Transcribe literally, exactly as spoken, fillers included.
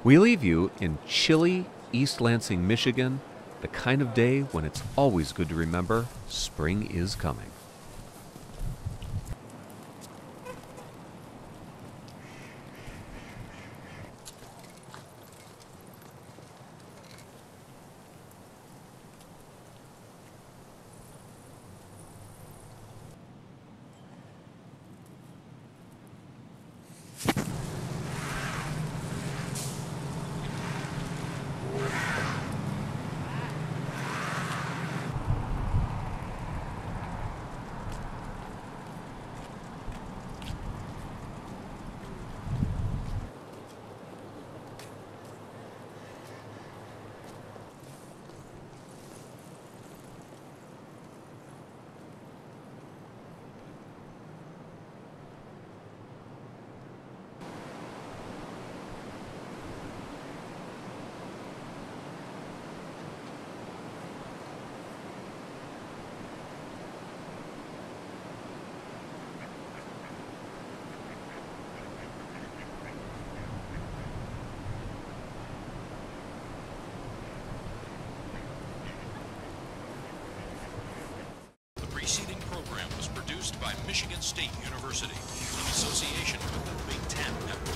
We leave you in chilly East Lansing, Michigan, the kind of day when it's always good to remember spring is coming. The preceding program was produced by Michigan State University in association with the Big Ten Network.